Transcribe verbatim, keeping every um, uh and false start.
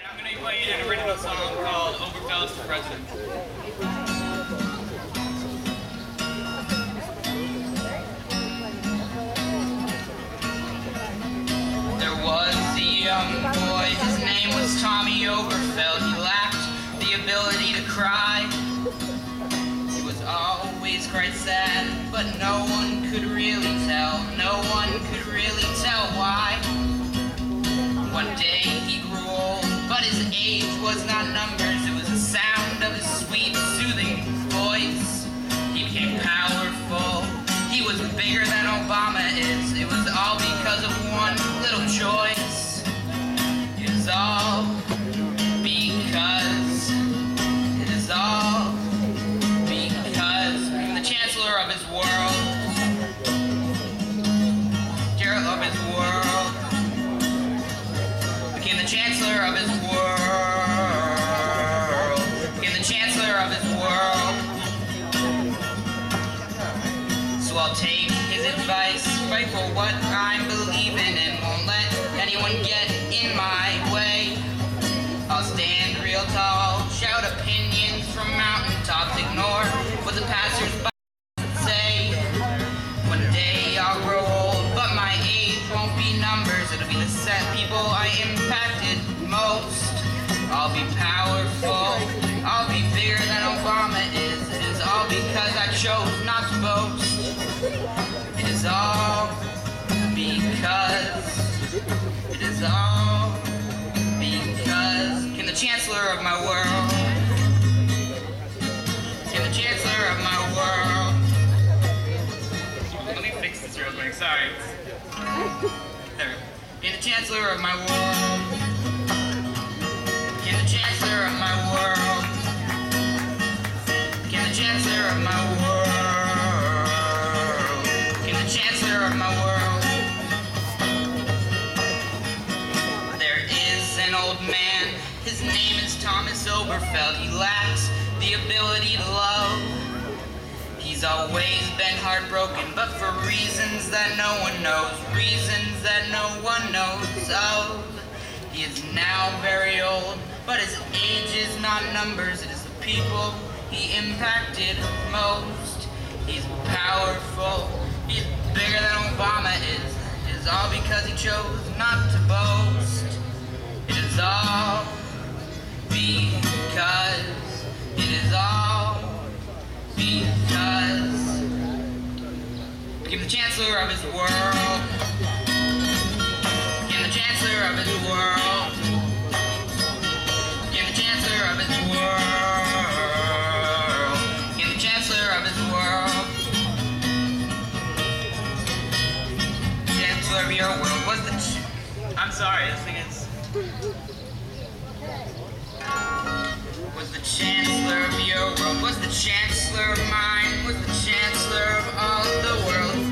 I'm going to be playing an original song called Oberfeld For President. There was a young boy, his name was Tommy Oberfeld. He lacked the ability to cry. He was always quite sad, but no one could really tell. No one could really tell why. One day he grew old, but his age was not numbers. It was the sound of his sweet, soothing voice. He became powerful. He was bigger than Obama is. It was all because of one little choice. It is all because, it is all because the chancellor of his world, Gerald of his world, became the chancellor of his world, became the chancellor of his world. So I'll take his advice, fight for what I'm believing in, won't let anyone get in my way. I'll stand real tall, shout opinions from mountaintops, ignore what the passers-by say. One day I'll grow old, but my age won't be numbers. It'll be the set people I impacted most. I'll be powerful, I'll be bigger than Obama is. It is all because I chose not to boast. It is all because, it is all because, can the chancellor of my world, can the chancellor of my world, let me fix this real quick, sorry. There. Can the chancellor of my world, can the chancellor of my world, can the chancellor of my world, can the chancellor of my world. There is an old man, his name is Thomas Oberfeld. He lacks the ability to love. He's always been heartbroken, but for reasons that no one knows, reasons that no one knows of. He is now very old, but his age is not numbers, it is the people he impacted most. He's powerful, he's bigger than Obama is. It is all because he chose not to boast. It is all because, it is all because, became the chancellor of his world, became the chancellor of his world, became the chancellor of his world, became the chancellor of his world. Chancellor of your world was the ch I'm sorry, this thing is was the chancellor of your world, was the chancellor of mine, was the chancellor of all the world.